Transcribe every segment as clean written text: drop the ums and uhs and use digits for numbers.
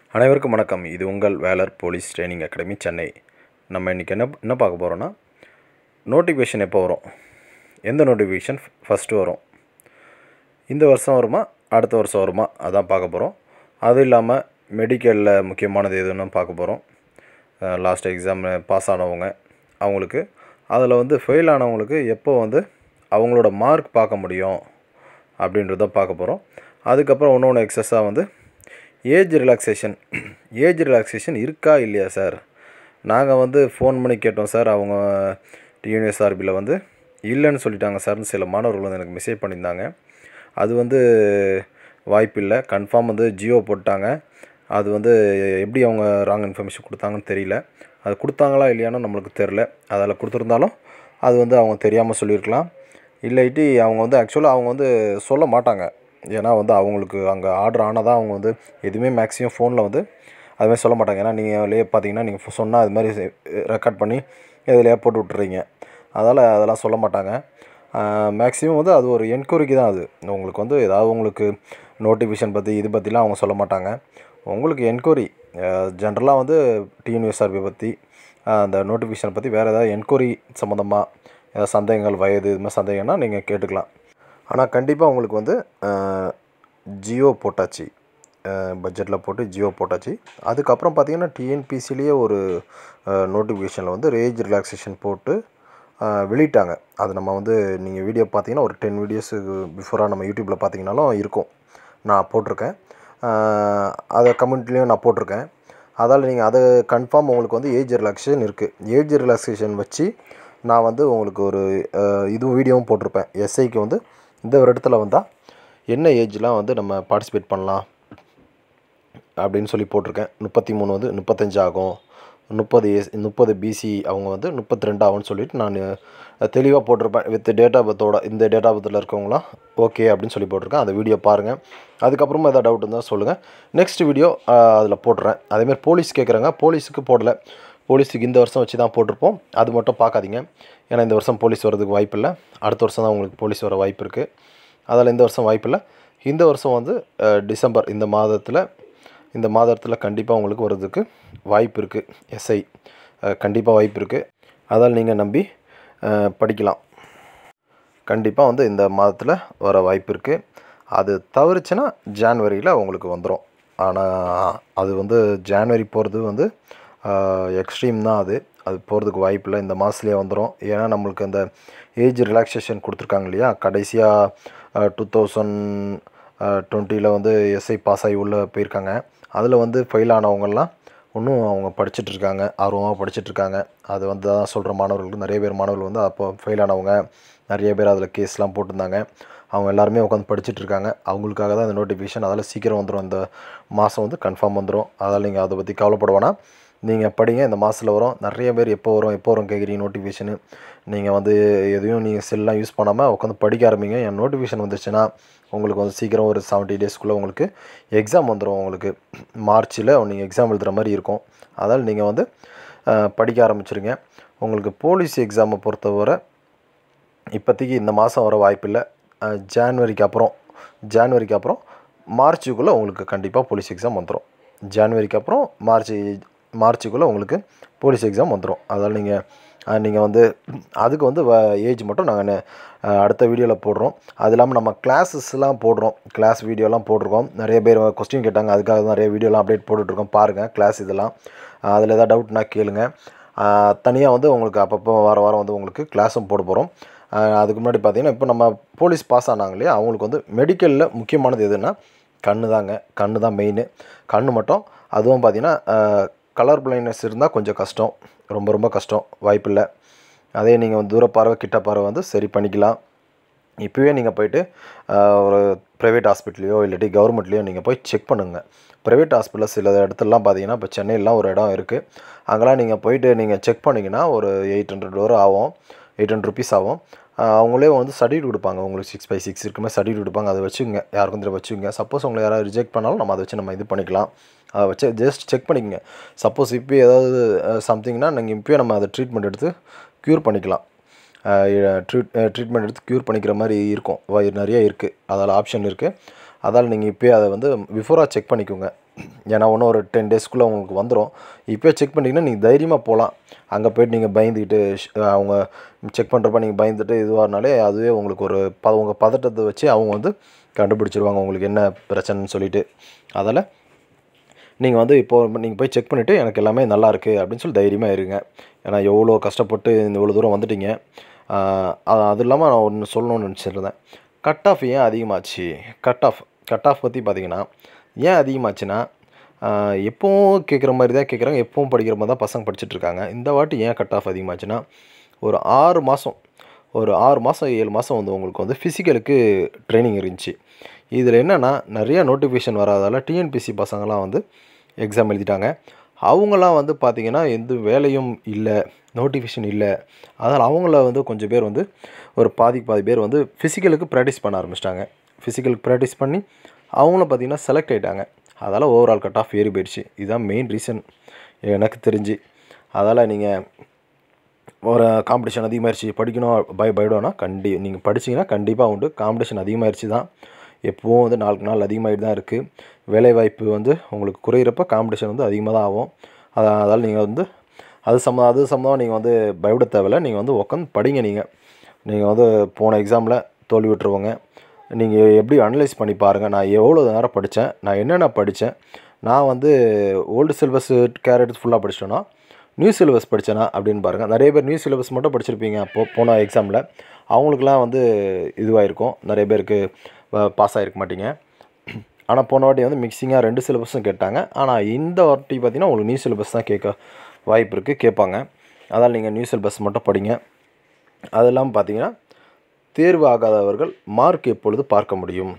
அனைவருக்கும் வணக்கம். இது உங்கள் Velar police training academy Chennai. நம்ம இன்றைக்கி என்ன பார்க்க போகிறோன்னா, நோட்டிஃபிகேஷன் எப்போ வரும், எந்த நோட்டிஃபிகேஷன் ஃபஸ்ட்டு வரும், இந்த வருஷம் வருமா அடுத்த வருஷம் வருமா, அதான் பார்க்க போகிறோம். அதுவும் இல்லாமல் மெடிக்கலில் முக்கியமானது எதுன்னு பார்க்க போகிறோம். லாஸ்ட் எக்ஸாம் பாஸ் ஆனவங்க அவங்களுக்கு, அதில் ஃபெயில் ஆனவங்களுக்கு எப்போ அவங்களோட மார்க் பார்க்க முடியும் அப்படின்றத பார்க்க போகிறோம். அதுக்கப்புறம் ஒன்று எக்ஸஸாக ஏஜ் ரிலாக்ஸேஷன் இருக்கா இல்லையா சார்? நாங்கள் ஃபோன் பண்ணி கேட்டோம் சார். அவங்க டிஎன்எஸ்ஆர்பியில் இல்லைன்னு சொல்லிட்டாங்க சார்னு சில மாணவர்கள் எனக்கு மெசேஜ் பண்ணியிருந்தாங்க. அது வாய்ப்பு இல்லை, கன்ஃபார்ம் ஜியோ போட்டாங்க. அது எப்படி அவங்க ராங் இன்ஃபர்மேஷன் கொடுத்தாங்கன்னு தெரியல. அது கொடுத்தாங்களா இல்லையானு நம்மளுக்கு தெரில. அதில் கொடுத்துருந்தாலும் அது அவங்க தெரியாமல் சொல்லியிருக்கலாம். இல்லாட்டி அவங்க ஆக்சுவலாக அவங்க சொல்ல மாட்டாங்க. ஏன்னா அவங்களுக்கு அங்கே ஆர்டர் ஆனதாக அவங்க எதுவுமே மேக்ஸிமம் ஃபோனில் அதுமாதிரி சொல்ல மாட்டாங்க. ஏன்னா நீங்களே பார்த்தீங்கன்னா, நீங்கள் சொன்னால் அது மாதிரி ரெக்கார்ட் பண்ணி இதில் போட்டு விட்டுறீங்க. அதெல்லாம் சொல்ல மாட்டாங்க. மேக்ஸிமம் அது ஒரு என்கொயரிக்கு தான். அது உங்களுக்கு ஏதாவது உங்களுக்கு நோட்டிஃபிகேஷன் பற்றி இது பற்றிலாம் அவங்க சொல்ல மாட்டாங்க. உங்களுக்கு என்கொயரி ஜென்ரலாக டிஎன்எஸ்ஆர்பி பற்றி அந்த நோட்டிஃபிகேஷனை பற்றி வேறு ஏதாவது என்கொயரி சம்மந்தமாக ஏதாவது சந்தேகங்கள், வயது இது மாதிரி சந்தேகம்னா நீங்கள் கேட்டுக்கலாம். ஆனால் கண்டிப்பாக உங்களுக்கு ஜியோ போட்டாச்சு, பட்ஜெட்டில் போட்டு ஜியோ போட்டாச்சு. அதுக்கப்புறம் பார்த்திங்கன்னா டிஎன்பிசிலேயே ஒரு நோட்டிஃபிகேஷனில் ஏஜ் ரிலாக்ஸேஷன் போட்டு வெளியிட்டாங்க. அது நம்ம நீங்கள் வீடியோ பார்த்தீங்கன்னா ஒரு 10 வீடியோஸுக்கு பிஃபோராக நம்ம யூடியூப்பில் பார்த்தீங்கன்னாலும் இருக்கும். நான் போட்டிருக்கேன், அதை கமெண்ட்லேயும் நான் போட்டிருக்கேன். அதால் நீங்கள் அதை கன்ஃபார்ம் உங்களுக்கு ஏஜ் ரிலாக்ஸேஷன் இருக்குது. ஏஜ் ரிலாக்ஸேஷன் வச்சு நான் உங்களுக்கு ஒரு இதுவும் வீடியோவும் போட்டிருப்பேன். எஸ்ஐக்கு இந்த வருடத்தில் வந்தால் என்ன ஏஜ்லாம் நம்ம பார்ட்டிசிபேட் பண்ணலாம் அப்படின்னு சொல்லி போட்டிருக்கேன். 33 35 ஆகும், 30 பிசி அவங்க 32 ஆகும்னு சொல்லிவிட்டு நான் தெளிவாக போட்டிருப்பேன். வித் டேட் ஆஃப் பர்த்தோட இந்த டேட் ஆஃப் பர்த்தில் இருக்கவங்களாம் ஓகே அப்படின்னு சொல்லி போட்டிருக்கேன். அந்த வீடியோ பாருங்கள். அதுக்கப்புறமா எதாவது டவுட் இருந்தால் சொல்லுங்கள். நெக்ஸ்ட் வீடியோ அதில் போட்டுறேன். அதேமாதிரி போலீஸ் கேட்குறாங்க, போலீஸுக்கு போடலை. போலீஸுக்கு இந்த வருஷம் வச்சு தான் போட்டிருப்போம். அது மட்டும் பார்க்காதீங்க. ஏன்னா இந்த வருஷம் போலீஸ் வரதுக்கு வாய்ப்பு இல்லை. அடுத்த வருஷம் தான் உங்களுக்கு போலீஸ் வர வாய்ப்பு இருக்குது. அதில் இந்த வருஷம் வாய்ப்பு இல்லை. இந்த வருஷம் டிசம்பர் இந்த மாதத்தில் கண்டிப்பாக உங்களுக்கு வர்றதுக்கு வாய்ப்பு இருக்குது. எஸ்ஐ கண்டிப்பாக வாய்ப்பு இருக்குது. அதால் நீங்கள் நம்பி படிக்கலாம். கண்டிப்பாக இந்த மாதத்தில் வர வாய்ப்பு இருக்குது. அது தவிர்த்துன்னா ஜான்வரியில் உங்களுக்கு வந்துடும். ஆனால் அது ஜான்வரி போகிறது எக்ஸ்ட்ரீம் தான். அது போகிறதுக்கு வாய்ப்பு இல்லை. இந்த மாதத்துலேயே வந்துடும். ஏன்னா நம்மளுக்கு அந்த ஏஜ் ரிலாக்ஸேஷன் கொடுத்துருக்காங்க இல்லையா, கடைசியாக 2020 எஸ்ஐ பாஸ் ஆகி உள்ளே போயிருக்காங்க. அதில் ஃபெயில் ஆனவங்கெல்லாம் இன்னும் அவங்க படிச்சுட்ருக்காங்க, ஆர்வமாக படிச்சுட்ருக்காங்க. அது தான் சொல்கிற மாணவர்களுக்கு நிறைய பேர் மாணவர்கள் அப்போ ஃபெயில் ஆனவங்க நிறைய பேர் அதில் கேஸ்லாம் போட்டிருந்தாங்க. அவங்க எல்லாருமே உட்காந்து படிச்சுட்ருக்காங்க. அவங்களுக்காக தான் இந்த நோட்டிஃபிகேஷன். அதில் சீக்கிரம் வந்துடும். இந்த மாதம் கன்ஃபார்ம் வந்துடும். அதால் நீங்கள் அதை பற்றி கவலைப்பட வேணாம். நீங்கள் படிங்க. இந்த மாதத்தில் வரும். நிறைய பேர் எப்போ வரும் கேட்குறீங்க நோட்டிஃபிகேஷனு. நீங்கள் எதையும் நீங்கள் செல்லாம் யூஸ் பண்ணாமல் உட்காந்து படிக்க ஆரம்பிங்க. என் நோட்டிஃபிகேஷன் வந்துச்சுன்னா உங்களுக்கு சீக்கிரம் ஒரு 70 டேஸ்க்குள்ளே உங்களுக்கு எக்ஸாம் வந்துடும். உங்களுக்கு மார்ச்சில் நீங்கள் எக்ஸாம் எழுதுகிற மாதிரி இருக்கும். அதால் நீங்கள் படிக்க ஆரம்பிச்சிருங்க. உங்களுக்கு போலீஸ் எக்ஸாமை பொறுத்தவரை இப்போதைக்கு இந்த மாதம் வர வாய்ப்பில்லை. ஜான்வரிக்கு அப்புறம் மார்ச்சுக்குள்ளே உங்களுக்கு கண்டிப்பாக போலீஸ் எக்ஸாம் வந்துடும். ஜான்வரிக்கு அப்புறம் மார்ச்சுக்குள்ளே உங்களுக்கு போலீஸ் எக்ஸாம் வந்துடும். அதால் நீங்கள் அதுக்கு ஏஜ் மட்டும் நாங்கள் அடுத்த வீடியோவில் போடுறோம். அது இல்லாமல் நம்ம கிளாஸஸ்லாம் போடுறோம். கிளாஸ் வீடியோலாம் போட்டிருக்கோம். நிறைய பேர் கொஸ்டின் கேட்டாங்க. அதுக்காக தான் நிறைய வீடியோலாம் அப்டேட் போட்டுட்ருக்கோம். பாருங்கள் கிளாஸ் இதெல்லாம். அதில் எதாவது டவுட்னா கேளுங்க. தனியாக உங்களுக்கு அப்பப்போ வாரம் உங்களுக்கு கிளாஸும் போட போகிறோம். அதுக்கு முன்னாடி பார்த்திங்கன்னா, இப்போ நம்ம போலீஸ் பாஸ் ஆனாங்க இல்லையா, அவங்களுக்கு மெடிக்கலில் முக்கியமானது எதுன்னா கண்ணு தான் மெயின். கண்ணு மட்டும். அதுவும் பார்த்திங்கன்னா கலர் பிளைண்ட்னஸ் இருந்தால் கொஞ்சம் கஷ்டம், ரொம்ப கஷ்டம், வாய்ப்பில்லை. அதே நீங்கள் தூர பார்வை கிட்ட பார்வை சரி பண்ணிக்கலாம். இப்போவே நீங்கள் போய்ட்டு ஒரு ப்ரைவேட் ஹாஸ்பிட்டலையோ இல்லாட்டி கவர்மெண்ட்லேயோ நீங்கள் போய் செக் பண்ணுங்கள். ப்ரைவேட் ஹாஸ்பிட்டலில் சில இடத்துலலாம் பார்த்தீங்கன்னா, இப்போ சென்னையிலாம் ஒரு இடம் இருக்குது. அங்கெல்லாம் நீங்கள் போய்ட்டு நீங்கள் செக் பண்ணிங்கன்னா ஒரு 800 ஆகும், 800 ருபீஸ் ஆகும். அவங்களே சர்டிஃபிகேட் கொடுப்பாங்க. உங்களுக்கு 6/6 இருக்குமே சர்டிஃபிகேட் கொடுப்பாங்க. அதை வச்சுங்க, யாருக்கும் தெரியும் வச்சுங்க. சப்போஸ் உங்களை யாராவது ரிஜெக்ட் பண்ணாலும் நம்ம அதை வச்சு நம்ம இது பண்ணிக்கலாம். அதை வச்சு ஜஸ்ட் செக் பண்ணிக்கங்க. சப்போஸ் இப்போ ஏதாவது சம்திங்னா நீங்கள் இப்போயே நம்ம அதை ட்ரீட்மெண்ட் எடுத்து க்யூர் பண்ணிக்கலாம். ட்ரீட்மெண்ட் எடுத்து க்யூர் பண்ணிக்கிற மாதிரி இருக்கும். நிறைய இருக்குது. அதால் ஆப்ஷன் இருக்குது. அதால் நீங்கள் இப்போயே அதை பிஃபோராக செக் பண்ணிக்கோங்க. ஏன்னா இன்னும் ஒரு 10 டேஸ்க்குள்ளே உங்களுக்கு வந்துடும். இப்போயே செக் பண்ணிங்கன்னா நீங்கள் தைரியமாக போகலாம். அங்கே போய்ட்டு நீங்கள் பயந்துக்கிட்டு அவங்க செக் பண்ணுறப்ப நீங்கள் பயந்துட்டு இதுவாகனாலே அதுவே உங்களுக்கு ஒரு உங்கள் பதட்டத்தை வச்சு அவங்க வந்து கண்டுபிடிச்சிருவாங்க உங்களுக்கு என்ன பிரச்சனைன்னு சொல்லிட்டு. அதால் நீங்கள் வந்து இப்போது நீங்கள் போய் செக் பண்ணிவிட்டு எனக்கு எல்லாமே நல்லாயிருக்கு அப்படின்னு சொல்லி தைரியமாக இருங்க. ஏன்னா எவ்வளோ கஷ்டப்பட்டு இவ்வளோ தூரம் வந்துட்டீங்க. அது இல்லாமல் நான் ஒன்று சொல்லணும்னு நினச்சிருந்தேன். கட் ஆஃப் ஏன் அதிகமாச்சு? கட் ஆஃப் பற்றி பார்த்தீங்கன்னா ஏன் அதிகமாச்சுன்னா, எப்பவும் கேட்குற மாதிரி தான் கேட்குறாங்க, எப்பவும் படிக்கிற மாதிரி தான் பசங்க படிச்சுட்ருக்காங்க. இந்த வாட்டி ஏன் கட் ஆஃப் அதிகமாச்சுன்னா, ஒரு 6 மாதம் 7 மாதம் வந்து உங்களுக்கு வந்து ஃபிசிக்கலுக்கு ட்ரைனிங் இருந்துச்சு. இதில் என்னென்னா நிறையா நோட்டிஃபிகேஷன் வராதால் டிஎன்பிசி பசங்களாம் வந்து எக்ஸாம் எழுதிட்டாங்க. அவங்களாம் வந்து பார்த்திங்கன்னா எந்த வேலையும் இல்லை, நோட்டிஃபிகேஷன் இல்லை. அதனால் அவங்கள வந்து கொஞ்சம் பேர் வந்து ஒரு பாதி பேர் வந்து ஃபிசிக்கலுக்கு ப்ராக்டிஸ் பண்ண ஆரம்பிச்சிட்டாங்க. ஃபிசிக்கலுக்கு ப்ராக்டிஸ் பண்ணி அவங்களும் பார்த்திங்கன்னா செலக்ட் ஆகிட்டாங்க. அதால் ஓவரால் கட் ஆஃப் ஏறி போயிடுச்சு. இதுதான் மெயின் ரீசன் எனக்கு தெரிஞ்சு. அதால் நீங்கள் ஒரு காம்படிஷன் அதிகமாகிடுச்சு படிக்கணும் பயப்படணும்னா நீங்கள் படிச்சிங்கன்னா கண்டிப்பாக உண்டு. காம்படிஷன் அதிகமாகிடுச்சு தான், எப்போவும் வந்து நாளுக்கு நாள் அதிகமாகிட்டு தான் இருக்குது. வேலைவாய்ப்பு வந்து உங்களுக்கு குறையிறப்ப காம்படிஷன் வந்து அதிகமாக தான் ஆகும். அதால் நீங்கள் வந்து அது சம்மந்தமாக நீங்கள் வந்து பயப்பட தேவையில்லை. நீங்கள் வந்து உட்காந்து படிங்க. நீங்கள் வந்து போன எக்ஸாமில் தோல்வி விட்டுருவோங்க. நீங்கள் எப்படி அனலைஸ் பண்ணி பாருங்கள், நான் எவ்வளோ நேரம் படித்தேன், நான் என்னென்ன படித்தேன், நான் வந்து ஓல்டு சிலபஸ் கேரட் ஃபுல்லாக படிச்சிட்டேன்னா நியூ சிலபஸ் படித்தேனா அப்படின்னு பாருங்கள். நிறைய பேர் நியூ சிலபஸ் மட்டும் படிச்சிருப்பீங்க போன எக்ஸாமில், அவங்களுக்குலாம் வந்து இதுவாகிருக்கும். நிறைய பேருக்கு பாஸ் ஆகிருக்க மாட்டீங்க. ஆனால் போன வாட்டி வந்து மிக்சிங்காக 2 சிலபஸும் கேட்டாங்க. ஆனால் இந்த வாட்டி பார்த்திங்கன்னா உங்களுக்கு நியூ சிலபஸ் தான் கேட்க வாய்ப்பு இருக்குது, கேட்பாங்க. அதால் நீங்கள் நியூ சிலபஸ் மட்டும் படிங்க. அது இல்லாமல் பார்த்தீங்கன்னா தேர்வு ஆகாதவர்கள் மார்க் எப்பொழுது பார்க்க முடியும்?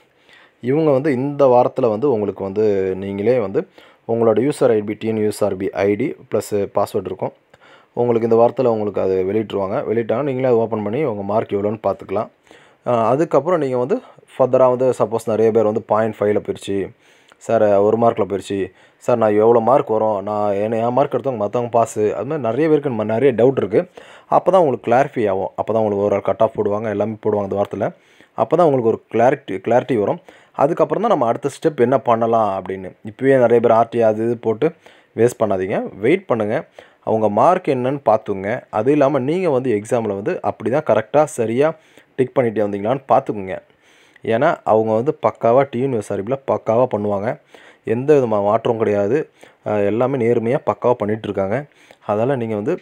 இவங்க வந்து இந்த வாரத்தில் வந்து உங்களுக்கு வந்து நீங்களே வந்து உங்களோட user ID TNUSRB ID plus password இருக்கும். உங்களுக்கு இந்த வாரத்தில் உங்களுக்கு அது வெளியிட்டாங்க நீங்களே அதை ஓப்பன் பண்ணி உங்கள் மார்க் எவ்வளோன்னு பார்த்துக்கலாம். அதுக்கப்புறம் நீங்கள் வந்து ஃபர்தராக வந்து சப்போஸ் நிறைய பேர் வந்து 0.5 போயிடுச்சு சார், 1 மார்க்கில் போயிடுச்சு சார், நான் எவ்வளோ மார்க் வரும், என் மார்க் எடுத்தவங்க மற்றவங்க பாஸு, அது மாதிரி நிறைய பேருக்கு நிறைய டவுட் இருக்குது. அப்போ தான் உங்களுக்கு கிளாரிஃபை ஆகும். அப்போ தான் உங்களுக்கு ஒரு கட் ஆஃப் போடுவாங்க, எல்லாமே போடுவாங்க இந்த வாரத்தில். அப்போ தான் உங்களுக்கு ஒரு கிளாரிட்டி வரும். அதுக்கப்புறம் தான் நம்ம அடுத்த ஸ்டெப் என்ன பண்ணலாம் அப்படின்னு. இப்போயே நிறைய பேர் ஆர்டி அது இது போட்டு வேஸ்ட் பண்ணாதீங்க, வெயிட் பண்ணுங்கள். அவங்க மார்க் என்னன்னு பார்த்துங்க. அது இல்லாமல் நீங்கள் வந்து எக்ஸாமில் வந்து அப்படி தான் கரெக்டாக சரியாக டிக் பண்ணிகிட்டே வந்தீங்களான்னு பார்த்துக்குங்க. ஏன்னா அவங்க வந்து பக்காவாக டிஎன்யூஎஸ்ஆர்பியில் பக்காவாக பண்ணுவாங்க. எந்த விதமான மாற்றம் கிடையாது. எல்லாமே நேர்மையாக பக்காவாக பண்ணிகிட்ருக்காங்க. அதனால் நீங்கள் வந்து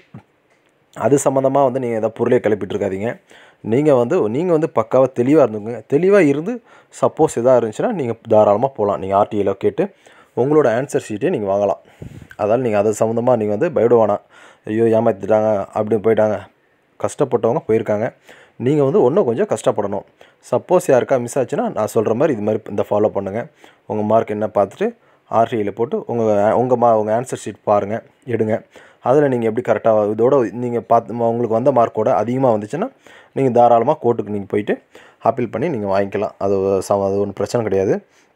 அது சம்மந்தமாக வந்து நீங்கள் எதாவது பொருளே கிளப்பிட்டுருக்காதீங்க. நீங்கள் வந்து பக்காவாக தெளிவாக இருந்துக்குங்க. தெளிவாக இருந்து சப்போஸ் எதாக இருந்துச்சுன்னா நீங்கள் தாராளமாக போகலாம். நீங்கள் ஆர்டிஐயில் கேட்டு உங்களோட ஆன்சர் ஷீட்டே நீங்கள் வாங்கலாம். அதால் நீங்கள் அது சம்மந்தமாக நீங்கள் வந்து பயப்பட வேணாம். ஐயோ ஏமாற்றிட்டாங்க அப்படின்னு போயிட்டாங்க, கஷ்டப்பட்டவங்க போயிருக்காங்க. நீங்கள் வந்து இன்னும் கொஞ்சம் கஷ்டப்படணும். சப்போஸ் யாருக்கா மிஸ் ஆச்சுன்னா நான் சொல்கிற மாதிரி இது மாதிரி இந்த ஃபாலோ பண்ணுங்கள். உங்கள் மார்க் என்ன பார்த்துட்டு ஆர்டிஐயில் போட்டு உங்கள் ஆன்சர் ஷீட் பாருங்கள், எடுங்க. அதில் நீங்கள் எப்படி கரெக்டாக இதோட நீங்கள் உங்களுக்கு வந்த மார்க்கோட அதிகமாக வந்துச்சுன்னா நீங்கள் தாராளமாக கோர்ட்டுக்கு நீங்கள் போயிட்டு அப்பீல் பண்ணி நீங்கள் வாங்கிக்கலாம். அது ஒன்றும் பிரச்சனை கிடையாது.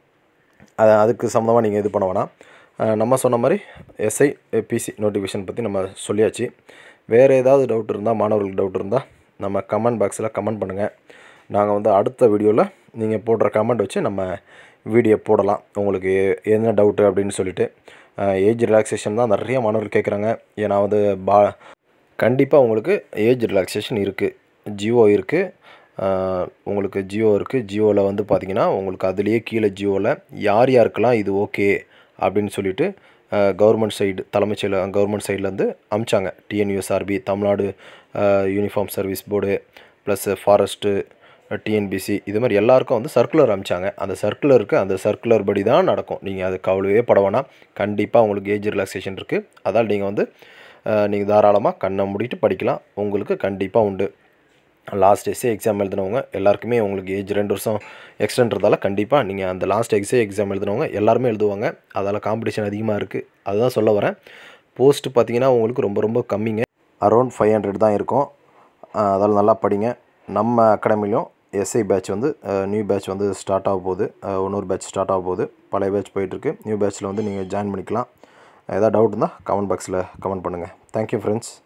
அதுக்கு சம்மந்தமாக நீங்கள் இது பண்ண வேணாம். நம்ம சொன்ன மாதிரி எஸ்ஐ பிசி நோட்டிஃபிகேஷன் பற்றி நம்ம சொல்லியாச்சு. வேறு ஏதாவது டவுட் இருந்தால், மாணவர்களுக்கு டவுட் இருந்தால் நம்ம கமெண்ட் பாக்ஸில் கமெண்ட் பண்ணுங்கள். நாங்கள் வந்து அடுத்த வீடியோவில் நீங்கள் போடுற கமெண்ட் வச்சு நம்ம வீடியோ போடலாம். உங்களுக்கு என்ன டவுட்டு அப்படின்னு சொல்லிட்டு. ஏஜ் ரிலாக்ஸேஷன் தான் நிறைய மாணவர்கள் கேட்குறாங்க. ஏன்னா வந்து கண்டிப்பாக உங்களுக்கு ஏஜ் ரிலாக்ஸேஷன் இருக்குது. ஜியோ இருக்குது, உங்களுக்கு ஜியோ இருக்குது. ஜியோவில் வந்து பார்த்திங்கன்னா உங்களுக்கு அதுலேயே கீழே ஜியோவில் யார் யாருக்கெல்லாம் இது ஓகே அப்படின்னு சொல்லிட்டு கவர்மெண்ட் சைடு தலைமைச் செயலர் கவர்மெண்ட் சைட்லேருந்து அமிச்சாங்க. TNUSRB, Tamil Nadu uniform service board plus forest, TNPSC, இது மாதிரி எல்லாருக்கும் வந்து சர்க்குலர் அமிச்சாங்க. அந்த சர்க்குலர் படி தான் நடக்கும். நீங்கள் அது கவலையே பட வேணாம். கண்டிப்பாக உங்களுக்கு ஏஜ் ரிலாக்ஸேஷன் இருக்குது. அதால் நீங்கள் வந்து நீங்கள் தாராளமாக கண்ணை மூடிட்டு படிக்கலாம். உங்களுக்கு கண்டிப்பாக உண்டு. லாஸ்ட் எஸ்ஏ எக்ஸாம் எழுதினவங்க எல்லாருக்குமே உங்களுக்கு ஏஜ் 2 வருஷம் எக்ஸ்டென்றதால கண்டிப்பாக நீங்கள் அந்த லாஸ்ட் எக்ஸாம் எழுதினவங்க எல்லாருமே எழுதுவாங்க. அதால் காம்படிஷன் அதிகமாக இருக்குது. அதுதான் சொல்ல வரேன். போஸ்ட்டு பார்த்திங்கன்னா உங்களுக்கு ரொம்ப ரொம்ப கம்மிங்க. அரௌண்ட் 500 தான் இருக்கும். அதால் நல்லா படிங்க. நம்ம அகாடமிலையும் எஸ்ஐ பேட்ச் வந்து நியூ பேட்ச் வந்து ஸ்டார்ட் ஆக போகுது. இன்னொரு பேட்ச் ஸ்டார்ட் ஆக போகுது. பழைய பேட்ச் போயிட்டுருக்கு. நியூ பேட்ச்சில் வந்து நீங்கள் ஜாயின் பண்ணிக்கலாம். ஏதாவது டவுட் இருந்தால் கமெண்ட் பாக்ஸில் கமெண்ட் பண்ணுங்கள். Thank you friends.